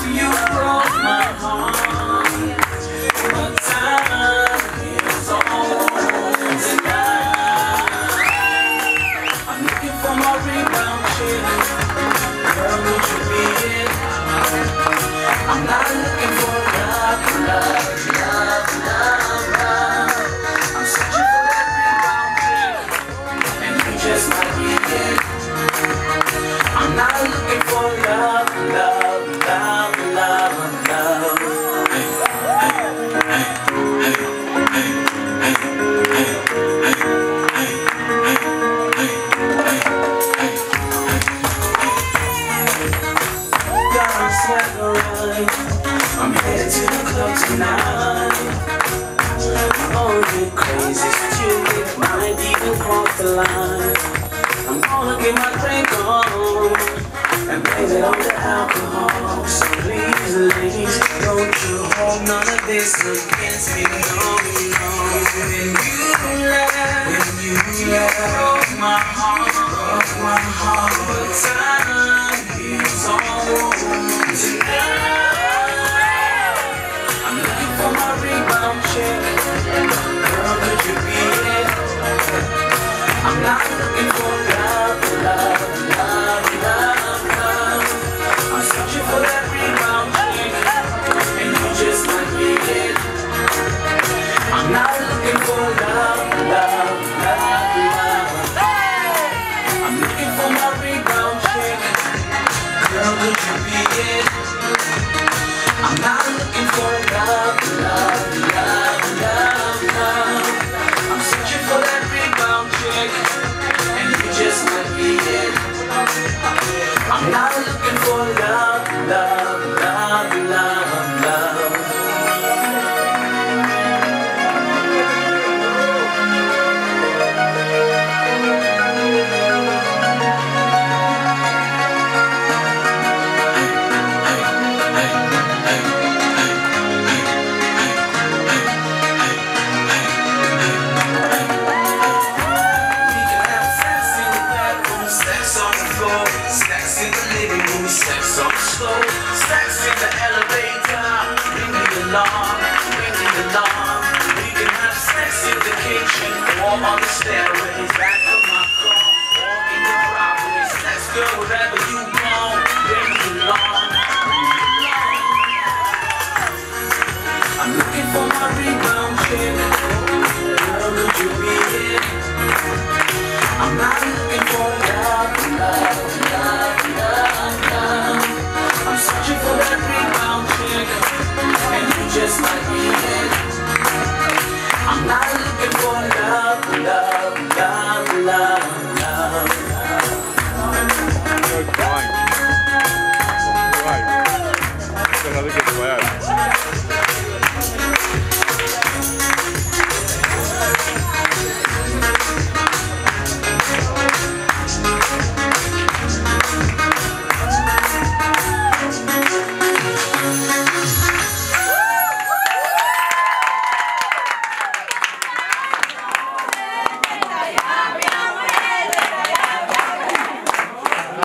You broke my heart, but time is always enough. I'm looking for my rebound chick. Girl, would you be it? I'm not looking for love. I'm searching for that rebound chick, and you just might be it. I'm not looking for love. I'm headed to the club tonight. Oh, you crazy stupid, might even cross the line. I'm gonna get my drink on and blame it on the alcohol. So please, ladies, don't you hold none of this against me. No. When you broke my heart, but time is always enough. I'm looking for my rebound chick. Girl, could you be it? I'm not looking for love. I'm searching for that rebound chick, and you just might be it. I'm not looking for love. I'm looking for my rebound chick. Girl, could you be it? I'm not looking for love. I'm searching for that rebound chick, and you just might be it. I'm not looking for love. Stacks in the living room, stacks on the floor, stacks in the elevator. Ring the alarm. We can have sex in the kitchen or on